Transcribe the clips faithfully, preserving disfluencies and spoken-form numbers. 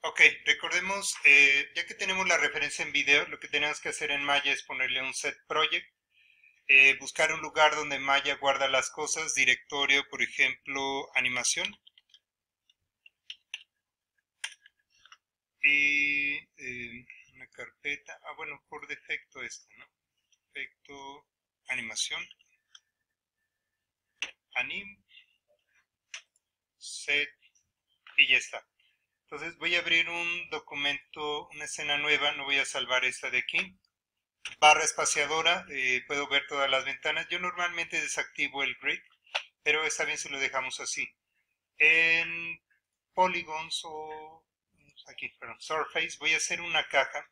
Ok, recordemos, eh, ya que tenemos la referencia en video, lo que tenemos que hacer en Maya es ponerle un set project, eh, buscar un lugar donde Maya guarda las cosas, directorio, por ejemplo, animación, y eh, una carpeta, ah bueno, por defecto esta, ¿no? Defecto, animación, anim, set, y ya está. Entonces voy a abrir un documento, una escena nueva, no voy a salvar esta de aquí. Barra espaciadora, eh, puedo ver todas las ventanas. Yo normalmente desactivo el grid, pero está bien si lo dejamos así. En polygons o aquí, perdón, surface, voy a hacer una caja.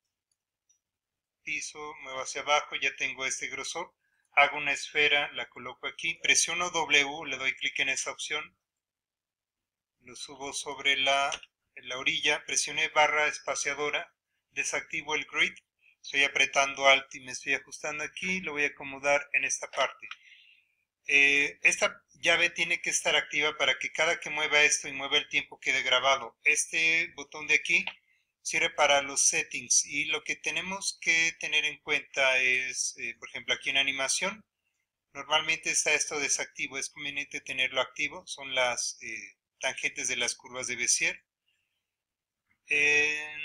Piso, muevo hacia abajo, ya tengo este grosor. Hago una esfera, la coloco aquí, presiono W, le doy clic en esa opción. Lo subo sobre la, la orilla, presioné barra espaciadora, desactivo el grid. Estoy apretando Alt y me estoy ajustando aquí, lo voy a acomodar en esta parte. Eh, esta llave tiene que estar activa para que cada que mueva esto y mueva el tiempo quede grabado. Este botón de aquí sirve para los settings y lo que tenemos que tener en cuenta es, eh, por ejemplo, aquí en animación, normalmente está esto desactivo, es conveniente tenerlo activo, son las eh, tangentes de las curvas de Bézier. En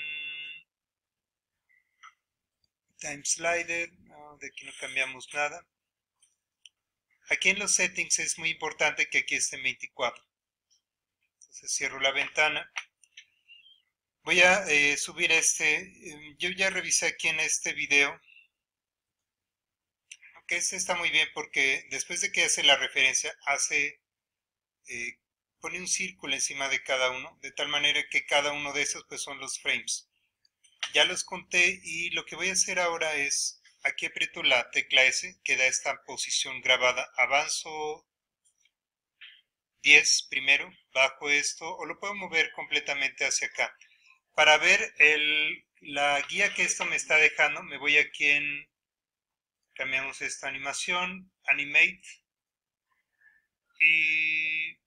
Time Slider, no, de aquí no cambiamos nada. Aquí en los settings es muy importante que aquí esté en veinticuatro. Entonces cierro la ventana. Voy a eh, subir este. Eh, yo ya revisé aquí en este video. Que este está muy bien porque después de que hace la referencia, hace eh, pone un círculo encima de cada uno, de tal manera que cada uno de esos pues son los frames. Ya los conté y lo que voy a hacer ahora es, aquí aprieto la tecla S, queda esta posición grabada, avanzo diez primero, bajo esto, o lo puedo mover completamente hacia acá. Para ver el, la guía que esto me está dejando, me voy aquí en, cambiamos esta animación, Animate, y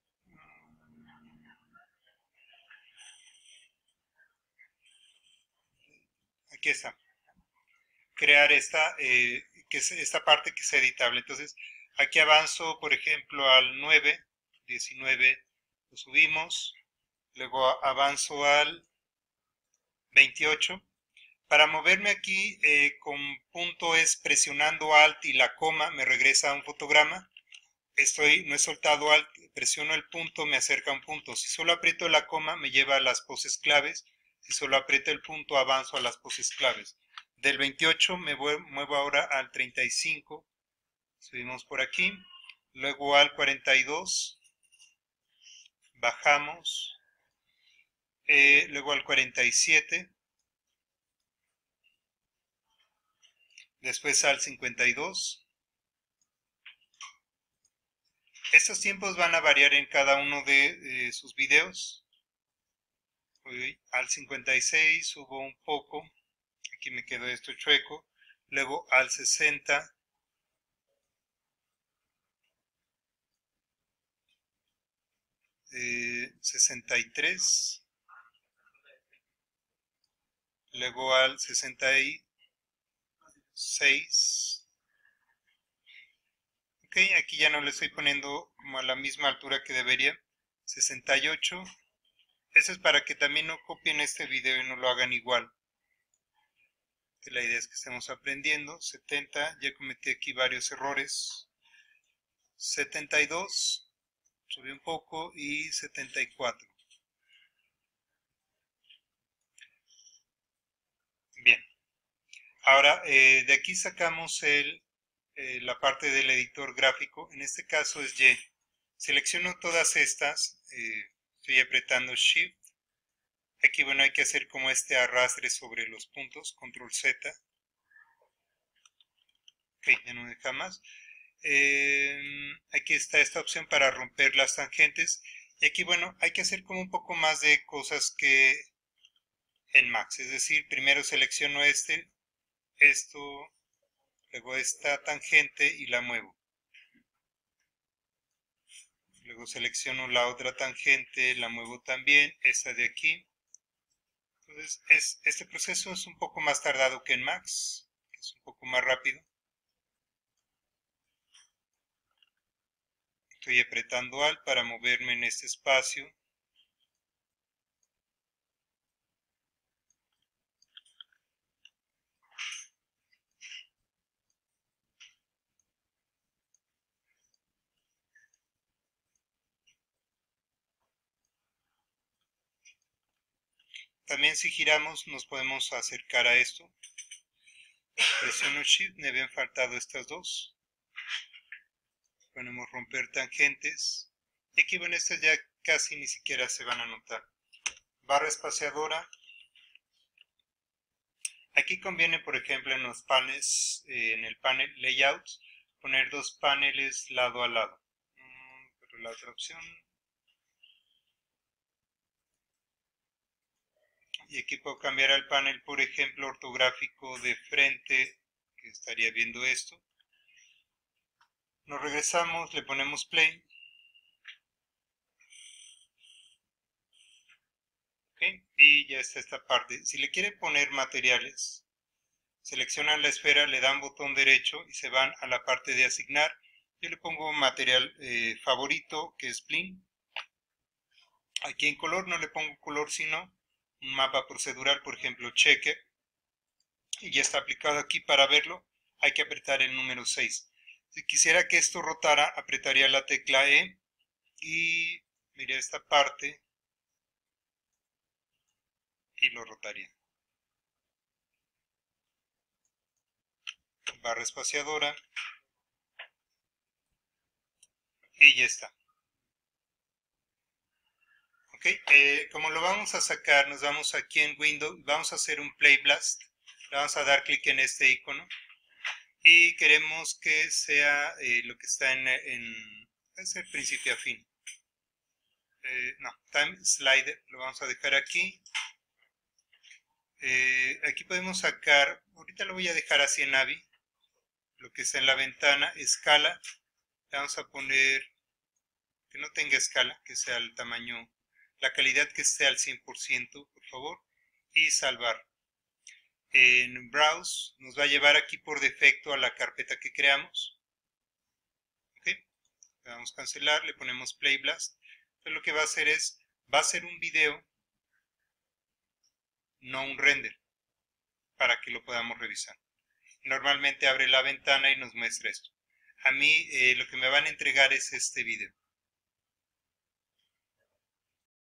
aquí está, crear esta, eh, que es esta parte que es editable. Entonces, aquí avanzo, por ejemplo, al nueve, diecinueve, lo subimos, luego avanzo al veintiocho. Para moverme aquí eh, con punto es presionando Alt y la coma, me regresa a un fotograma. Estoy, no he soltado Alt, presiono el punto, me acerca a un punto. Si solo aprieto la coma, me lleva a las poses claves. Si solo aprieto el punto, avanzo a las poses claves. Del veintiocho me muevo ahora al treinta y cinco. Subimos por aquí. Luego al cuarenta y dos. Bajamos. Eh, luego al cuarenta y siete. Después al cincuenta y dos. Estos tiempos van a variar en cada uno de eh, sus videos. Voy al cincuenta y seis, subo un poco. Aquí me quedó esto chueco. Luego al sesenta. Eh, sesenta y tres. Luego al sesenta y seis. Ok, aquí ya no le estoy poniendo como a la misma altura que debería. sesenta y ocho. Eso es para que también no copien este video y no lo hagan igual. Que la idea es que estemos aprendiendo. setenta, ya cometí aquí varios errores. setenta y dos, subí un poco, y setenta y cuatro. Bien, ahora eh, de aquí sacamos el, eh, la parte del editor gráfico, en este caso es Y. Selecciono todas estas, eh, estoy apretando Shift. Aquí, bueno, hay que hacer como este arrastre sobre los puntos, Control Z. Ok, ya no me deja más. Eh, aquí está esta opción para romper las tangentes. Y aquí, bueno, hay que hacer como un poco más de cosas que en Max. Es decir, primero selecciono este, esto, luego esta tangente y la muevo. Luego selecciono la otra tangente, la muevo también, esta de aquí. Entonces, es, este proceso es un poco más tardado que en Max, es un poco más rápido. Estoy apretando Alt para moverme en este espacio. También si giramos nos podemos acercar a esto. Presiono Shift, me habían faltado estas dos. Ponemos romper tangentes. Y aquí, bueno, estas ya casi ni siquiera se van a notar. Barra espaciadora. Aquí conviene, por ejemplo, en los paneles, eh, en el panel Layout, poner dos paneles lado a lado. Mm, pero la otra opción... Y aquí puedo cambiar al panel, por ejemplo, ortográfico de frente, que estaría viendo esto. Nos regresamos, le ponemos play. Okay, y ya está esta parte. Si le quiere poner materiales, seleccionan la esfera, le dan botón derecho y se van a la parte de asignar. Yo le pongo material eh, favorito, que es Plin. Aquí en color no le pongo color, sino un mapa procedural, por ejemplo, Checker. Y ya está aplicado aquí. Para verlo hay que apretar el número seis. Si quisiera que esto rotara, apretaría la tecla E y mire esta parte y lo rotaría. Barra espaciadora y ya está. Ok, eh, como lo vamos a sacar, nos vamos aquí en Windows, vamos a hacer un Play Blast. Le vamos a dar clic en este icono y queremos que sea eh, lo que está en, en es el principio a fin. Eh, no, Time Slider, lo vamos a dejar aquí. Eh, aquí podemos sacar, ahorita lo voy a dejar así en Navi, lo que está en la ventana, escala, le vamos a poner que no tenga escala, que sea el tamaño, la calidad que esté al cien por ciento, por favor, y salvar. En Browse nos va a llevar aquí por defecto a la carpeta que creamos. ¿Ok? Le damos a cancelar, le ponemos Play Blast. Entonces lo que va a hacer es, va a hacer un video, no un render, para que lo podamos revisar. Normalmente abre la ventana y nos muestra esto. A mí eh, lo que me van a entregar es este video.